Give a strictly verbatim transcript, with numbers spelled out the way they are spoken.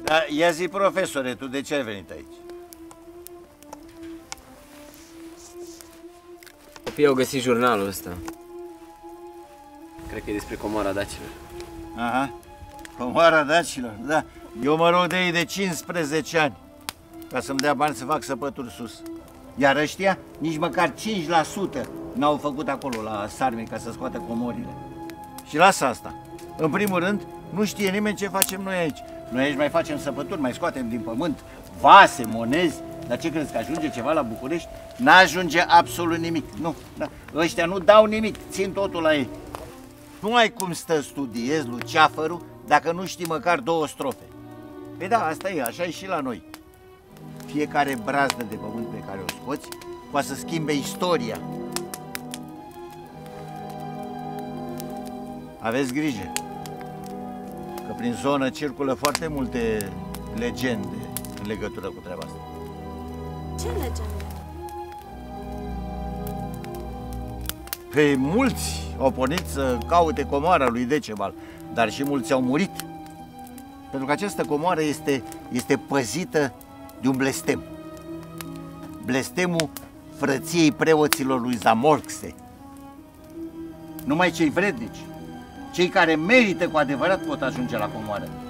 Da, ia zi, profesore, tu de ce ai venit aici? Copiii au găsit jurnalul ăsta. Cred că e despre comoara dacilor. Aha, comoara dacilor, da. Eu mă rog de ei de cincisprezece ani ca să-mi dea bani să fac săpături sus. Iar ăștia nici măcar cinci la sută n-au făcut acolo la sarmi ca să scoată comorile. Și lasă asta. În primul rând, nu știe nimeni ce facem noi aici. Noi aici mai facem săpături, mai scoatem din pământ vase, monezi. Dar ce crezi, că ajunge ceva la București? N-ajunge absolut nimic. Nu, da. Ăștia nu dau nimic, țin totul la ei. Nu ai cum să studiezi luceafărul dacă nu știi măcar două strofe. Păi da, asta e, așa e și la noi. Fiecare brazdă de pământ pe care o scoți poate să schimbe istoria. Aveți grijă, că prin zonă circulă foarte multe legende în legătură cu treaba asta. Ce legende? Pe mulți au pornit să caute comoara lui Decebal, dar și mulți au murit. Pentru că această comoară este, este păzită de un blestem. Blestemul frăției preoților lui Zamolxe. Numai cei vrednici, cei care merită cu adevărat, pot ajunge la comoară.